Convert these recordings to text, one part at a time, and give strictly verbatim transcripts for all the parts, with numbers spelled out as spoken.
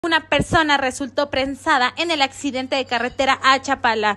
Una persona resultó prensada en el accidente de carretera a Chapala.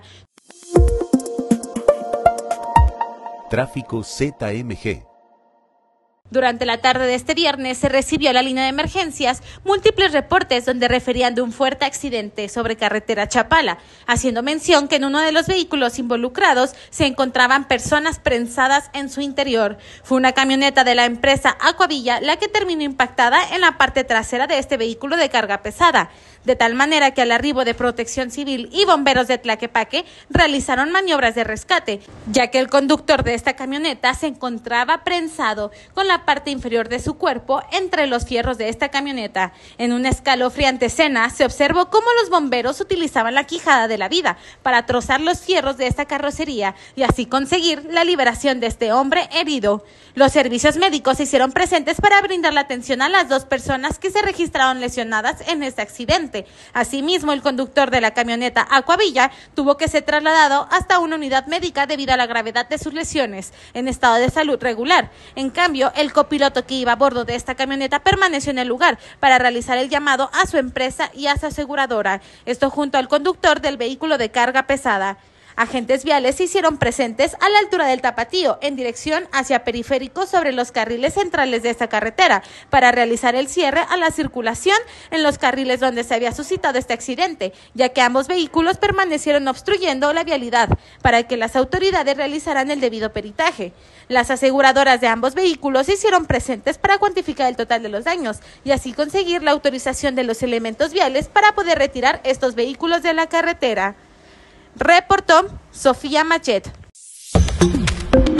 Tráfico Z M G. Durante la tarde de este viernes se recibió a la línea de emergencias múltiples reportes donde referían de un fuerte accidente sobre carretera Chapala, haciendo mención que en uno de los vehículos involucrados se encontraban personas prensadas en su interior. Fue una camioneta de la empresa Aquavilla la que terminó impactada en la parte trasera de este vehículo de carga pesada, de tal manera que al arribo de Protección Civil y bomberos de Tlaquepaque realizaron maniobras de rescate, ya que el conductor de esta camioneta se encontraba prensado con la parte inferior de su cuerpo entre los fierros de esta camioneta. En una escalofriante escena se observó cómo los bomberos utilizaban la quijada de la vida para trozar los fierros de esta carrocería y así conseguir la liberación de este hombre herido. Los servicios médicos se hicieron presentes para brindar la atención a las dos personas que se registraron lesionadas en este accidente. Asimismo, el conductor de la camioneta Aquavilla tuvo que ser trasladado hasta una unidad médica debido a la gravedad de sus lesiones, en estado de salud regular. En cambio, el copiloto que iba a bordo de esta camioneta permaneció en el lugar para realizar el llamado a su empresa y a su aseguradora, esto junto al conductor del vehículo de carga pesada. Agentes viales se hicieron presentes a la altura del Tapatío, en dirección hacia Periférico sobre los carriles centrales de esta carretera, para realizar el cierre a la circulación en los carriles donde se había suscitado este accidente, ya que ambos vehículos permanecieron obstruyendo la vialidad, para que las autoridades realizaran el debido peritaje. Las aseguradoras de ambos vehículos se hicieron presentes para cuantificar el total de los daños y así conseguir la autorización de los elementos viales para poder retirar estos vehículos de la carretera. Reportó Sofía Machet.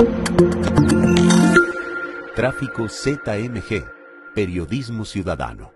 Tráfico Z M G. Periodismo ciudadano.